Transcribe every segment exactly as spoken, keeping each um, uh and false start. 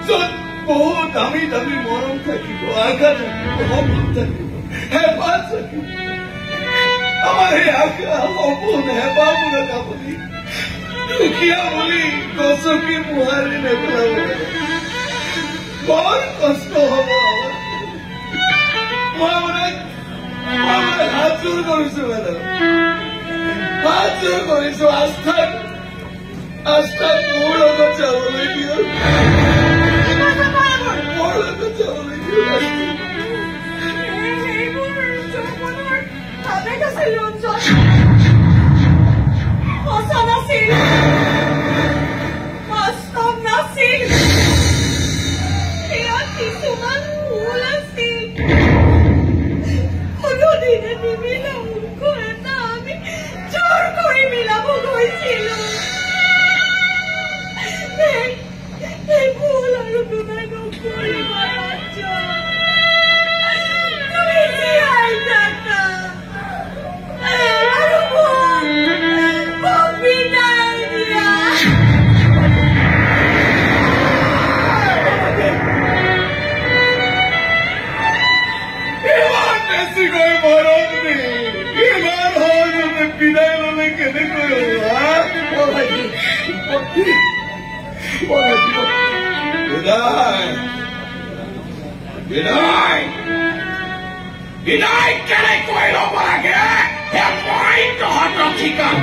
য'ত বহু দামী দামী মৰম থাকিব, আশা থাকিব, সপোন থাকিব, হেঁপাহ থাকিব। আমাৰ সেই আশা সপোন হেঁপাহবোৰক আপুনি দুখীয়া বুলি গছকি মোহাৰি নেপেলাব লাগে। বৰ কষ্ট হ'ব আমাৰ। মই মানে মই মানে হাত জোৰ কৰিছো মেডাম, হাত জোৰ কৰিছো। আস্থাক আস্থাক মোৰ লগত যাবলৈ দিয়ক, মোৰ লগত যাবলৈ দিয়ক। বাস্তৱ নাছিল, ইয়াত কিছুমান ভুল আছিল। কোনোদিনে নিমিলা মুখ এটা আমি জোৰ কৰি মিলাব গৈছিলো। এই ভুল আৰু দুটাই নকৰিবা ৰাজ্য। তুমি জীয়াই থাকা আৰু মোক মোক বিদায় দিয়া। ইমান বেছিকৈ মৰম দি ইমান সহজতে বিদায় ল'লে কেনেকৈ বিদায় বিদায় বিদায় কেনেকৈ ল'ব লাগে মই তহঁতক শিকাম।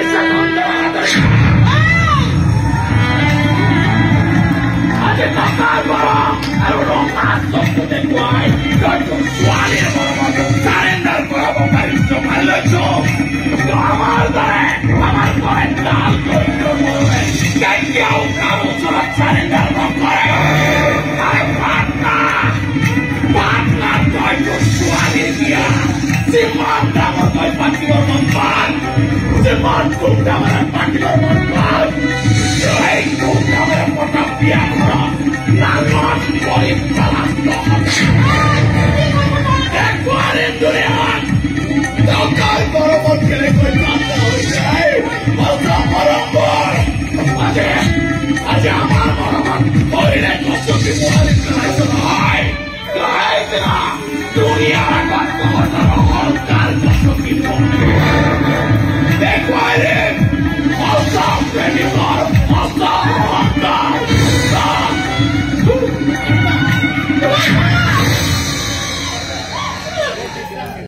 আজি টকাৰ গৰম আৰু ৰঙা চকু দেখুৱাই তই তোৰ ছোৱালীৰ মৰমত চাৰেণ্ডাৰ কৰাব পাৰিছ। ভাল লৈছো আমাৰ দৰে আমাৰ ঘৰে ডাল কৰিবলৈ কেতিয়াও কাৰো ওচৰত চাৰেণ্ডাৰ নকৰে। আৰু পাটনা পাটনা তই তোৰ ছোৱালীৰ বিয়া যিমান ডাঙৰ তই পাতিবৰ মন পাত, যিমান খুব ডাঙৰ পাতিবৰ মন